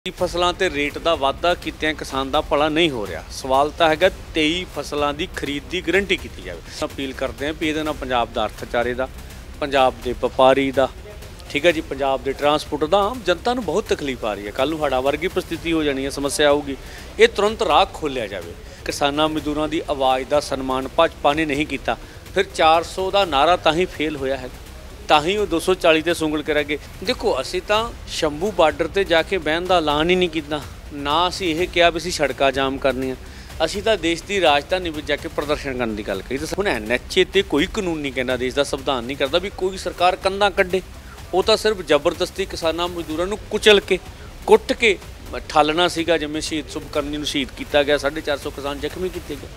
ਫਸਲਾਂ ਤੇ ਰੇਟ ਦਾ ਵਾਧਾ ਕੀਤਿਆਂ ਕਿਸਾਨ ਦਾ ਭਲਾ ਨਹੀਂ ਹੋ ਰਿਹਾ। ਸਵਾਲ ਤਾਂ ਹੈਗਾ 23 ਫਸਲਾਂ ਦੀ ਖਰੀਦ ਦੀ ਗਰੰਟੀ ਕੀਤੀ ਜਾਵੇ। ਅਪੀਲ ਕਰਦੇ ਹਾਂ ਵੀ ਇਹਦੇ ਨਾਲ ਪੰਜਾਬ ਦਾ ਅਰਥਚਾਰੇ ਦਾ, ਪੰਜਾਬ ਦੇ ਵਪਾਰੀ ਦਾ, ਠੀਕ ਹੈ ਜੀ, ਪੰਜਾਬ ਦੇ ਟਰਾਂਸਪੋਰਟ ਦਾ, ਆਮ ਜਨਤਾ ਨੂੰ ਬਹੁਤ ਤਕਲੀਫ ਆ ਰਹੀ ਹੈ। ਕੱਲ੍ਹ ਨੂੰ ਹੜ੍ਹਾਂ ਵਰਗੀ ਪ੍ਰਸਥਿਤੀ ਹੋ ਜਾਣੀ ਹੈ, ਸਮੱਸਿਆ ਆਊਗੀ। ਇਹ ਤੁਰੰਤ ਰਾਹ ਖੋਲ੍ਹਿਆ ਜਾਵੇ। ਕਿਸਾਨਾਂ ਮਜ਼ਦੂਰਾਂ ਦੀ ਆਵਾਜ਼ ਦਾ ਸਨਮਾਨ ਭਾਜਪਾ ਨੇ ਨਹੀਂ ਕੀਤਾ, ਫਿਰ 400 ਦਾ ਨਾਅਰਾ ਤਾਂ ਹੀ ਫੇਲ ਹੋਇਆ ਹੈ, ਤਾਂ ਹੀ ਉਹ 240 ਤੇ ਸੁੰਗਲ ਕਰਾਂਗੇ। ਦੇਖੋ, ਅਸੀਂ ਤਾਂ ਸ਼ੰਭੂ ਬਾਰਡਰ ਤੇ ਜਾ ਕੇ ਬਹਿਣ ਦਾ ਐਲਾਨ ਹੀ ਨਹੀਂ ਕੀਤਾ, ਨਾ ਅਸੀਂ ਇਹ ਕਿਹਾ ਵੀ ਅਸੀਂ ਸੜਕਾਂ ਜਾਮ ਕਰਨੀਆਂ। ਅਸੀਂ ਤਾਂ ਦੇਸ਼ ਦੀ ਰਾਜਧਾਨੀ ਵਿੱਚ ਜਾ ਕੇ ਪ੍ਰਦਰਸ਼ਨ ਕਰਨ ਦੀ ਗੱਲ ਕਹੀ। ਤਾਂ ਹੁਣ NHA ਤੇ ਕੋਈ ਕਾਨੂੰਨ ਨਹੀਂ ਕਹਿੰਦਾ, ਦੇਸ਼ ਦਾ ਸੰਵਿਧਾਨ ਨਹੀਂ ਕਰਦਾ ਵੀ ਕੋਈ ਸਰਕਾਰ ਕੰਧਾਂ ਕੱਢੇ। ਉਹ ਤਾਂ ਸਿਰਫ ਜ਼ਬਰਦਸਤੀ ਕਿਸਾਨਾਂ ਮਜ਼ਦੂਰਾਂ ਨੂੰ ਕੁਚਲ ਕੇ, ਕੁੱਟ ਕੇ ਠਾਲਣਾ ਸੀਗਾ। ਜਿਵੇਂ ਸ਼ਹੀਦ ਸੁਭਕਰਨੀ ਨੂੰ ਸ਼ਹੀਦ ਕੀਤਾ ਗਿਆ, 450 ਕਿਸਾਨ ਜ਼ਖਮੀ ਕੀਤੇ ਗਏ।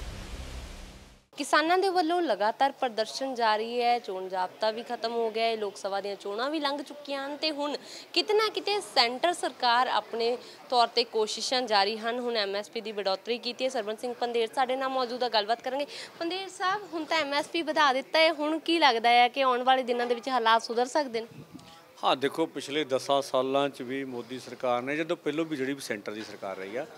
ਕਿਸਾਨਾਂ ਦੇ ਵੱਲੋਂ ਲਗਾਤਾਰ ਪ੍ਰਦਰਸ਼ਨ ਜਾਰੀ ਹੈ। ਚੋਣ ਜਾਬਤਾ ਵੀ ਖਤਮ ਹੋ ਗਿਆ ਹੈ, ਲੋਕ ਸਭਾ ਦੀਆਂ ਚੋਣਾਂ ਵੀ ਲੰਘ ਚੁੱਕੀਆਂ ਹਨ ਤੇ ਹੁਣ ਕਿਤੇ ਨਾ ਕਿਤੇ ਸੈਂਟਰ ਸਰਕਾਰ ਆਪਣੇ ਤੌਰ ਤੇ ਕੋਸ਼ਿਸ਼ਾਂ ਜਾਰੀ ਹਨ। ਹੁਣ MSP ਦੀ ਵਧੋਤਰੀ ਕੀਤੀ ਹੈ। ਸਰਬਨ ਸਿੰਘ ਪੰਧੇਰ ਸਾਡੇ ਨਾਲ ਮੌਜੂਦ ਹੈ, ਗੱਲਬਾਤ ਕਰਾਂਗੇ। ਪੰਧੇਰ ਸਾਹਿਬ, ਹੁਣ ਤਾਂ MSP ਵਧਾ ਦਿੱਤਾ ਹੈ, ਹੁਣ ਕੀ ਲੱਗਦਾ ਹੈ ਕਿ ਆਉਣ ਵਾਲੇ ਦਿਨਾਂ ਦੇ ਵਿੱਚ ਹਾਲਾਤ ਸੁਧਰ ਸਕਦੇ ਨੇ? ਹਾਂ, ਦੇਖੋ, ਪਿਛਲੇ 10 ਸਾਲਾਂ 'ਚ ਵੀ ਮੋਦੀ ਸਰਕਾਰ ਨੇ, ਜਦੋਂ ਪਹਿਲੋਂ ਵੀ ਜਿਹੜੀ ਵੀ ਸੈਂਟਰ ਦੀ ਸਰਕਾਰ ਰਹੀ ਆ,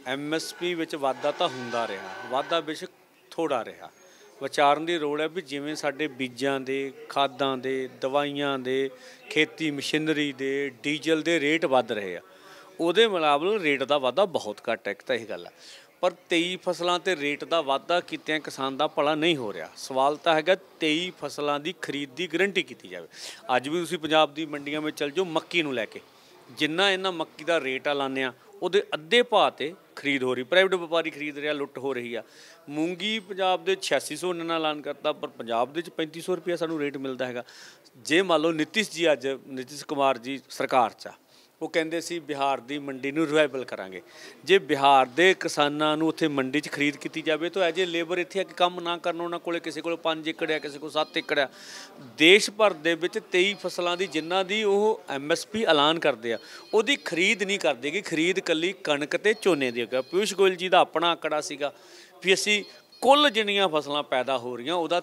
MSP ਵਿੱਚ ਵਾਧਾ ਤਾਂ ਹੁੰਦਾ ਰਿਹਾ, ਵਾਧਾ ਬੇਸ਼ੱਕ ਥੋੜ੍ਹਾ ਰਿਹਾ। ਵਿਚਾਰਨ ਦੀ ਲੋੜ ਹੈ ਵੀ ਜਿਵੇਂ ਸਾਡੇ ਬੀਜਾਂ ਦੇ, ਖਾਦਾਂ ਦੇ, ਦਵਾਈਆਂ ਦੇ, ਖੇਤੀ ਮਸ਼ੀਨਰੀ ਦੇ, ਡੀਜ਼ਲ ਦੇ ਰੇਟ ਵੱਧ ਰਹੇ ਆ, ਉਹਦੇ ਮੁਕਾਬਲੇ ਰੇਟ ਦਾ ਵਾਧਾ ਬਹੁਤ ਘੱਟ ਹੈ। ਇੱਕ ਤਾਂ ਇਹ ਗੱਲ ਹੈ, ਪਰ 23 ਫਸਲਾਂ ਤੇ ਰੇਟ ਦਾ ਵਾਧਾ ਕੀਤਿਆਂ ਕਿਸਾਨ ਦਾ ਭਲਾ ਨਹੀਂ ਹੋ ਰਿਹਾ। ਸਵਾਲ ਤਾਂ ਹੈਗਾ 23 ਫਸਲਾਂ ਦੀ ਖਰੀਦ ਦੀ ਗਰੰਟੀ ਕੀਤੀ ਜਾਵੇ। ਅੱਜ ਵੀ ਤੁਸੀਂ ਪੰਜਾਬ ਦੀ ਮੰਡੀਆਂ ਵਿੱਚ ਚੱਲ ਜਾਓ, ਮੱਕੀ ਨੂੰ ਲੈ ਕੇ ਜਿੰਨਾ ਇਹਨਾਂ ਮੱਕੀ ਦਾ ਰੇਟ ਆ ਲਾਉਂਦੇ ਆ, ਉਹਦੇ ਅੱਧੇ ਭਾਅ 'ਤੇ ਖਰੀਦ ਹੋ ਰਹੀ। ਪ੍ਰਾਈਵੇਟ ਵਪਾਰੀ ਖਰੀਦ ਰਿਹਾ, ਲੁੱਟ ਹੋ ਰਹੀ ਆ। ਮੂੰਗੀ ਪੰਜਾਬ ਦੇ 8600 ਇਹਨਾਂ ਨਾਲ ਐਲਾਨ ਕਰਤਾ, ਪਰ ਪੰਜਾਬ ਦੇ ਵਿੱਚ 3500 ਰੁਪਇਆ ਸਾਨੂੰ ਰੇਟ ਮਿਲਦਾ ਹੈਗਾ। ਜੇ ਮੰਨ ਲਓ ਨਿਤੀਸ਼ ਕੁਮਾਰ ਜੀ ਸਰਕਾਰ 'ਚ ਆ, ਉਹ ਕਹਿੰਦੇ ਸੀ ਬਿਹਾਰ ਦੀ ਮੰਡੀ ਨੂੰ ਰਿਵਾਈਵਲ ਕਰਾਂਗੇ। ਜੇ ਬਿਹਾਰ ਦੇ ਕਿਸਾਨਾਂ ਨੂੰ ਉੱਥੇ ਮੰਡੀ 'ਚ ਖਰੀਦ ਕੀਤੀ ਜਾਵੇ ਤਾਂ ਐਜ ਏ ਲੇਬਰ ਇੱਥੇ ਆ ਕੇ ਕੰਮ ਨਾ ਕਰਨ, ਉਹਨਾਂ ਕੋਲ ਕਿਸੇ ਕੋਲ 5 ਏਕੜ ਆ, ਕਿਸੇ ਕੋਲ 7 ਏਕੜ ਆ। ਦੇਸ਼ ਭਰ ਦੇ ਵਿੱਚ 23 ਫਸਲਾਂ ਦੀ ਜਿਨ੍ਹਾਂ ਦੀ ਉਹ MSP ਐਲਾਨ ਕਰਦੇ ਆ, ਉਹਦੀ ਖਰੀਦ ਨਹੀਂ ਕਰਦੇ ਗੇ। ਖਰੀਦ ਇਕੱਲੀ ਕਣਕ ਅਤੇ ਝੋਨੇ ਦੀ ਹੈਗਾ। ਪਿਊਸ਼ ਗੋਇਲ ਜੀ ਦਾ ਆਪਣਾ ਆંકੜਾ ਸੀਗਾ ਵੀ ਅਸੀਂ ਕੁੱਲ ਜਿੰਨੀਆਂ ਫਸਲਾਂ ਪੈਦਾ ਹੋ ਰਹੀਆਂ ਉਹਦਾ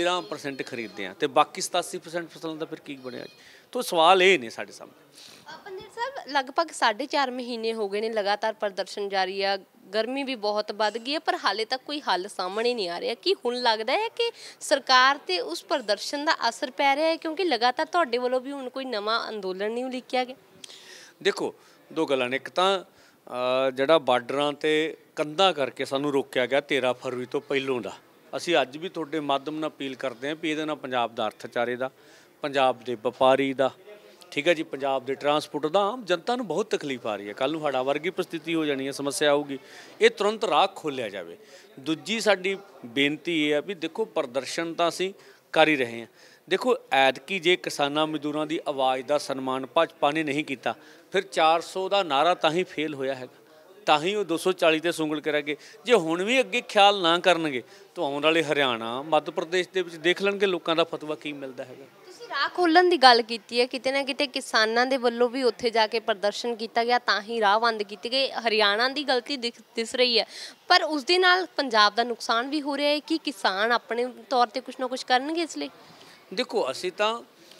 13% ਖਰੀਦਦੇ ਹਾਂ, ਅਤੇ ਬਾਕੀ 87% ਫਸਲਾਂ ਦਾ ਫਿਰ ਕੀ ਬਣਿਆ ਜੀ? ਤਾਂ ਸਵਾਲ ਇਹ ਨੇ ਸਾਡੇ ਸਾਹਮਣੇ। ਪੰਧੇਰ ਸਾਹਿਬ, ਲਗਭਗ 4.5 ਮਹੀਨੇ ਹੋ ਗਏ ਨੇ ਲਗਾਤਾਰ ਪ੍ਰਦਰਸ਼ਨ ਜਾਰੀ ਆ। ਗਰਮੀ ਵੀ ਬਹੁਤ ਵੱਧ ਗਈ ਹੈ, ਪਰ ਹਾਲੇ ਤੱਕ ਕੋਈ ਹੱਲ ਸਾਹਮਣੇ ਨਹੀਂ ਆ ਰਿਹਾ। ਕੀ ਹੁਣ ਲੱਗਦਾ ਹੈ ਕਿ ਸਰਕਾਰ ਤੇ ਉਸ ਪ੍ਰਦਰਸ਼ਨ ਦਾ ਅਸਰ ਪੈ ਰਿਹਾ ਹੈ? ਕਿਉਂਕਿ ਲਗਾਤਾਰ ਤੁਹਾਡੇ ਵੱਲੋਂ ਵੀ ਹੁਣ ਕੋਈ ਨਵਾਂ ਅੰਦੋਲਨ ਨਹੀਂ ਉਲੀਕਿਆ ਗਿਆ। ਦੇਖੋ, ਦੋ ਗੱਲਾਂ ਨੇ। ਇੱਕ ਤਾਂ ਜਿਹੜਾ ਬਾਰਡਰਾਂ 'ਤੇ ਕੰਧਾਂ ਕਰਕੇ ਸਾਨੂੰ ਰੋਕਿਆ ਗਿਆ 13 ਫਰਵਰੀ ਤੋਂ ਪਹਿਲੋਂ ਦਾ, ਅਸੀਂ ਅੱਜ ਵੀ ਤੁਹਾਡੇ ਮਾਧਿਅਮ ਨਾਲ ਅਪੀਲ ਕਰਦੇ ਹਾਂ ਵੀ ਇਹਦੇ ਨਾਲ ਪੰਜਾਬ ਦਾ ਅਰਥਚਾਰੇ ਦਾ, ਪੰਜਾਬ ਦੇ ਵਪਾਰੀ ਦਾ, ਠੀਕ ਹੈ ਜੀ, ਪੰਜਾਬ ਦੇ ਟਰਾਂਸਪੋਰਟ ਦਾ, ਆਮ ਜਨਤਾ ਨੂੰ ਬਹੁਤ ਤਕਲੀਫ ਆ ਰਹੀ ਹੈ। ਕੱਲ੍ਹ ਨੂੰ ਹੜ੍ਹਾਂ ਵਰਗੀ ਪ੍ਰਸਥਿਤੀ ਹੋ ਜਾਣੀ ਹੈ, ਸਮੱਸਿਆ ਆਊਗੀ। ਇਹ ਤੁਰੰਤ ਰਾਹ ਖੋਲ੍ਹਿਆ ਜਾਵੇ। ਦੂਜੀ ਸਾਡੀ ਬੇਨਤੀ ਇਹ ਹੈ ਵੀ ਦੇਖੋ, ਪ੍ਰਦਰਸ਼ਨ ਤਾਂ ਅਸੀਂ ਕਰ ਹੀ ਰਹੇ ਹਾਂ। ਦੇਖੋ, ਐਤਕੀ ਜੇ ਕਿਸਾਨਾਂ ਮਜ਼ਦੂਰਾਂ ਦੀ ਆਵਾਜ਼ ਦਾ ਸਨਮਾਨ ਭਾਜਪਾ ਨੇ ਨਹੀਂ ਕੀਤਾ, ਫਿਰ 400 ਦਾ ਨਾਅਰਾ ਤਾਂ ਹੀ ਫੇਲ ਹੋਇਆ ਹੈਗਾ, ਤਾਂ ਹੀ ਉਹ 240 ਤੇ ਸੁੰਗਲ ਕਰਾਂਗੇ। ਜੇ ਹੁਣ ਵੀ ਅੱਗੇ ਖਿਆਲ ਨਾ ਕਰਨਗੇ ਤਾਂ ਆਉਣ ਵਾਲੇ ਹਰਿਆਣਾ, ਮੱਧ ਪ੍ਰਦੇਸ਼ ਦੇ ਵਿੱਚ ਦੇਖ ਲੈਣਗੇ ਲੋਕਾਂ ਦਾ ਫਤਵਾ ਕੀ ਮਿਲਦਾ ਹੈਗਾ। ਤੁਸੀਂ ਰਾਹ ਖੋਲ੍ਹਣ ਦੀ ਗੱਲ ਕੀਤੀ ਹੈ, ਕਿਤੇ ਨਾ ਕਿਤੇ ਕਿਸਾਨਾਂ ਦੇ ਵੱਲੋਂ ਵੀ ਉੱਥੇ ਜਾ ਕੇ ਪ੍ਰਦਰਸ਼ਨ ਕੀਤਾ ਗਿਆ, ਤਾਂ ਹੀ ਰਾਹ ਬੰਦ ਕੀਤੇ ਗਏ। ਹਰਿਆਣਾ ਦੀ ਗਲਤੀ ਦਿਸ ਰਹੀ ਹੈ, ਪਰ ਉਸ ਦੇ ਨਾਲ ਪੰਜਾਬ ਦਾ ਨੁਕਸਾਨ ਵੀ ਹੋ ਰਿਹਾ ਹੈ। ਕਿ ਕਿਸਾਨ ਆਪਣੇ ਤੌਰ 'ਤੇ ਕੁਛ ਨਾ ਕੁਛ ਕਰਨਗੇ ਇਸ ਲਈ? ਦੇਖੋ, ਅਸੀਂ ਤਾਂ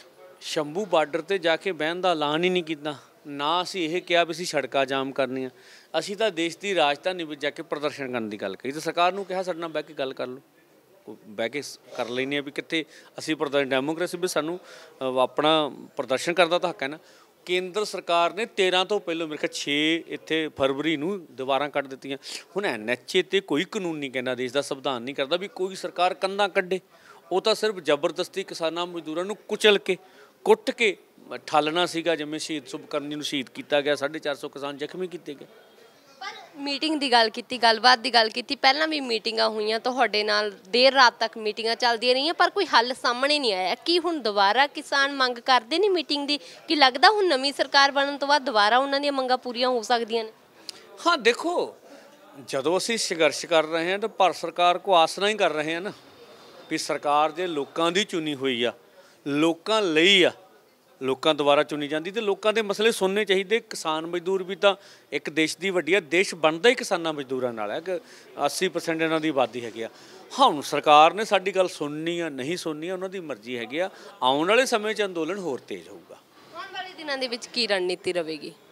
ਸ਼ੰਭੂ ਬਾਰਡਰ 'ਤੇ ਜਾ ਕੇ ਬਹਿਣ ਦਾ ਐਲਾਨ ਹੀ ਨਹੀਂ ਕੀਤਾ, ਨਾ ਅਸੀਂ ਇਹ ਕਿਹਾ ਵੀ ਅਸੀਂ ਸੜਕਾਂ ਜਾਮ ਕਰਨੀਆਂ। ਅਸੀਂ ਤਾਂ ਦੇਸ਼ ਦੀ ਰਾਜਧਾਨੀ ਵਿੱਚ ਜਾ ਕੇ ਪ੍ਰਦਰਸ਼ਨ ਕਰਨ ਦੀ ਗੱਲ ਕਹੀ। ਤਾਂ ਸਰਕਾਰ ਨੂੰ ਕਿਹਾ ਸਾਡੇ ਨਾਲ ਬਹਿ ਕੇ ਗੱਲ ਕਰ ਲਓ, ਬਹਿ ਕੇ ਕਰ ਲੈਂਦੇ ਹਾਂ ਵੀ ਕਿੱਥੇ ਅਸੀਂ ਡੈਮੋਕ੍ਰੇਸੀ ਵੀ ਸਾਨੂੰ ਆਪਣਾ ਪ੍ਰਦਰਸ਼ਨ ਕਰਨ ਦਾ ਤਾਂ ਹੱਕ ਹੈ ਨਾ। ਕੇਂਦਰ ਸਰਕਾਰ ਨੇ 13 ਤੋਂ ਪਹਿਲਾਂ ਮੇਰੇ ਖਿਆਲ 6 ਇੱਥੇ ਫਰਵਰੀ ਨੂੰ ਦੀਵਾਰਾਂ ਕੱਢ ਦਿੱਤੀਆਂ। ਹੁਣ NHA ਤੇ ਕੋਈ ਕਾਨੂੰਨ ਨਹੀਂ ਕਹਿੰਦਾ, ਦੇਸ਼ ਦਾ ਸੰਵਿਧਾਨ ਨਹੀਂ ਕਰਦਾ ਵੀ ਕੋਈ ਸਰਕਾਰ ਕੰਧਾਂ ਕੱਢੇ। ਉਹ ਤਾਂ ਸਿਰਫ ਜ਼ਬਰਦਸਤੀ ਕਿਸਾਨਾਂ ਮਜ਼ਦੂਰਾਂ ਨੂੰ ਕੁਚਲ ਕੇ, ਕੁੱਟ ਕੇ ਠਾਲਣਾ ਸੀਗਾ। ਜਿਵੇਂ ਸ਼ਹੀਦ ਸੁਭਕਰਨੀ ਨੂੰ ਸ਼ਹੀਦ ਕੀਤਾ ਗਿਆ, 450 ਕਿਸਾਨ ਜ਼ਖਮੀ ਕੀਤੇ ਗਏ। ਪਰ ਮੀਟਿੰਗ ਦੀ ਗੱਲ ਕੀਤੀ, ਗੱਲਬਾਤ ਦੀ ਗੱਲ ਕੀਤੀ, ਪਹਿਲਾਂ ਵੀ ਮੀਟਿੰਗਾਂ ਹੋਈਆਂ ਤੁਹਾਡੇ ਨਾਲ, ਦੇਰ ਰਾਤ ਤੱਕ ਮੀਟਿੰਗਾਂ ਚੱਲਦੀਆਂ ਰਹੀਆਂ, ਪਰ ਕੋਈ ਹੱਲ ਸਾਹਮਣੇ ਨਹੀਂ ਆਇਆ। ਕੀ ਹੁਣ ਦੁਬਾਰਾ ਕਿਸਾਨ ਮੰਗ ਕਰਦੇ ਨੇ ਮੀਟਿੰਗ ਦੀ? ਕੀ ਲੱਗਦਾ ਹੁਣ ਨਵੀਂ ਸਰਕਾਰ ਬਣਨ ਤੋਂ ਬਾਅਦ ਦੁਬਾਰਾ ਉਹਨਾਂ ਦੀਆਂ ਮੰਗਾਂ ਪੂਰੀਆਂ ਹੋ ਸਕਦੀਆਂ ਨੇ? ਹਾਂ, ਦੇਖੋ, ਜਦੋਂ ਅਸੀਂ ਸੰਘਰਸ਼ ਕਰ ਰਹੇ ਹਾਂ ਤਾਂ ਭਾਰਤ ਸਰਕਾਰ ਕੋ ਆਸਰਾ ਹੀ ਕਰ ਰਹੇ ਹਾਂ ਨਾ ਵੀ ਸਰਕਾਰ ਜੇ ਲੋਕਾਂ ਦੀ ਚੁਣੀ ਹੋਈ ਆ, ਲੋਕਾਂ ਲਈ ਆ, ਲੋਕਾਂ ਦੁਆਰਾ ਚੁਣੀ ਜਾਂਦੀ, ਤੇ ਲੋਕਾਂ ਦੇ ਮਸਲੇ ਸੁਣਨੇ ਚਾਹੀਦੇ। ਕਿਸਾਨ ਮਜ਼ਦੂਰ ਵੀ ਤਾਂ ਇੱਕ ਦੇਸ਼ ਦੀ ਵੱਡੀ ਆ, ਦੇਸ਼ ਬਣਦਾ ਹੀ ਕਿਸਾਨਾਂ ਮਜ਼ਦੂਰਾਂ ਨਾਲ ਹੈ ਕਿ 80% ਇਹਨਾਂ ਦੀ ਆਬਾਦੀ ਹੈਗੀ ਆ। ਹੁਣ ਸਰਕਾਰ ਨੇ ਸਾਡੀ ਗੱਲ ਸੁਣਨੀ ਆ, ਨਹੀਂ ਸੁਣਨੀ ਆ, ਉਹਨਾਂ ਦੀ ਮਰਜ਼ੀ ਹੈਗੀ ਆ। ਆਉਣ ਵਾਲੇ ਸਮੇਂ 'ਚ ਅੰਦੋਲਨ ਹੋਰ ਤੇਜ਼ ਹੋਊਗਾ। ਆਉਣ ਵਾਲੇ ਦਿਨਾਂ ਦੇ ਵਿੱਚ ਕੀ ਰਣਨੀਤੀ ਰਹੇਗੀ?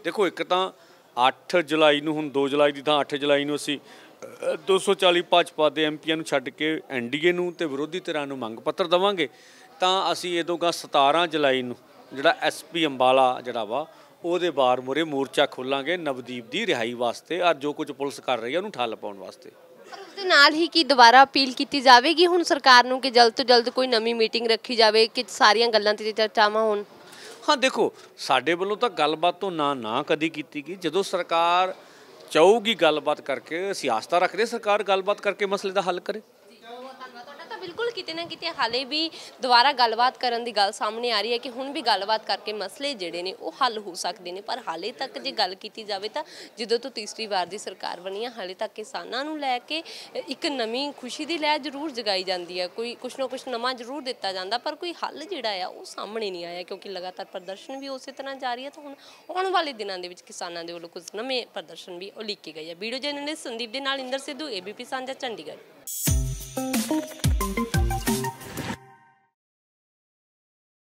ਦੇਖੋ ਇੱਕ ਤਾਂ 8 ਜੁਲਾਈ ਨੂੰ, ਹੁਣ 2 ਜੁਲਾਈ ਦੀ ਥਾਂ 8 ਜੁਲਾਈ ਨੂੰ ਅਸੀਂ 240 ਭਾਜਪਾ ਦੇ ਐਮਪੀਆਂ ਨੂੰ ਛੱਡ ਕੇ ਐਨਡੀਏ ਨੂੰ ਤੇ ਵਿਰੋਧੀ ਧਿਰਾਂ ਨੂੰ ਮੰਗ ਪੱਤਰ ਦੇਵਾਂਗੇ। ਤਾਂ ਅਸੀਂ ਇਹਦੋਂ ਗਾ 17 ਜੁਲਾਈ ਨੂੰ ਜਿਹੜਾ ਐਸਪੀ ਅੰਬਾਲਾ ਜਿਹੜਾ ਵਾ ਉਹਦੇ ਬਾਰ ਮੂਹਰੇ ਮੋਰਚਾ ਖੋਲਾਂਗੇ ਨਵਦੀਪ ਦੀ ਰਿਹਾਈ ਵਾਸਤੇ, ਅੱਜ ਜੋ ਕੁਝ ਪੁਲਿਸ ਕਰ ਰਹੀ ਹੈ ਉਹਨੂੰ ਠੱਲ ਪਾਉਣ ਵਾਸਤੇ। ਪਰ ਉਸ ਦੇ ਨਾਲ ਹੀ ਕੀ ਦੁਬਾਰਾ ਅਪੀਲ ਕੀਤੀ ਜਾਵੇਗੀ ਹੁਣ ਸਰਕਾਰ ਨੂੰ ਕਿ ਜਲਦ ਤੋਂ ਜਲਦ ਕੋਈ ਨਵੀਂ ਮੀਟਿੰਗ ਰੱਖੀ ਜਾਵੇ ਕਿ ਸਾਰੀਆਂ ਗੱਲਾਂ ਤੇ ਚਰਚਾਵਾਂ ਹੋਣ? ਹਾਂ ਦੇਖੋ, ਸਾਡੇ ਵੱਲੋਂ ਤਾਂ ਗੱਲਬਾਤ ਤੋਂ ਨਾ ਕਦੀ ਕੀਤੀ ਗਈ। ਜਦੋਂ ਸਰਕਾਰ ਚਾਹੂਗੀ ਗੱਲਬਾਤ ਕਰਕੇ, ਅਸੀਂ ਆਸਥਾ ਰੱਖਦੇ ਸਰਕਾਰ ਗੱਲਬਾਤ ਕਰਕੇ ਮਸਲੇ ਦਾ ਹੱਲ ਕਰੇ। ਬਿਲਕੁਲ ਕਿਤੇ ਨਾ ਕਿਤੇ ਹਾਲੇ ਵੀ ਦੁਬਾਰਾ ਗੱਲਬਾਤ ਕਰਨ ਦੀ ਗੱਲ ਸਾਹਮਣੇ ਆ ਰਹੀ ਹੈ ਕਿ ਹੁਣ ਵੀ ਗੱਲਬਾਤ ਕਰਕੇ ਮਸਲੇ ਜਿਹੜੇ ਨੇ ਉਹ ਹੱਲ ਹੋ ਸਕਦੇ ਨੇ। ਪਰ ਹਾਲੇ ਤੱਕ ਜੇ ਗੱਲ ਕੀਤੀ ਜਾਵੇ ਤਾਂ ਜਦੋਂ ਤੋਂ ਤੀਸਰੀ ਵਾਰ ਦੀ ਸਰਕਾਰ ਬਣੀ ਹੈ ਹਾਲੇ ਤੱਕ ਕਿਸਾਨਾਂ ਨੂੰ ਲੈ ਕੇ ਇੱਕ ਨਵੀਂ ਖੁਸ਼ੀ ਦੀ ਲਹਿਰ ਜ਼ਰੂਰ ਜਗਾਈ ਜਾਂਦੀ ਹੈ, ਕੋਈ ਕੁਛ ਨਾ ਕੁਛ ਨਵਾਂ ਜ਼ਰੂਰ ਦਿੱਤਾ ਜਾਂਦਾ, ਪਰ ਕੋਈ ਹੱਲ ਜਿਹੜਾ ਆ ਉਹ ਸਾਹਮਣੇ ਨਹੀਂ ਆਇਆ ਕਿਉਂਕਿ ਲਗਾਤਾਰ ਪ੍ਰਦਰਸ਼ਨ ਵੀ ਉਸੇ ਤਰ੍ਹਾਂ ਜਾਰੀ ਹੈ। ਤਾਂ ਹੁਣ ਆਉਣ ਵਾਲੇ ਦਿਨਾਂ ਦੇ ਵਿੱਚ ਕਿਸਾਨਾਂ ਦੇ ਵੱਲੋਂ ਕੁਝ ਨਵੇਂ ਪ੍ਰਦਰਸ਼ਨ ਵੀ ਉਲੀਕੇ ਗਏ ਆ। ਵੀਡੀਓ ਜਰਨਲਿਸਟ ਸੰਦੀਪ ਦੇ ਨਾਲ ਇੰਦਰ ਸਿੱਧੂ, ABP ਸਾਂਝਾ, ਚੰਡੀਗੜ੍ਹ।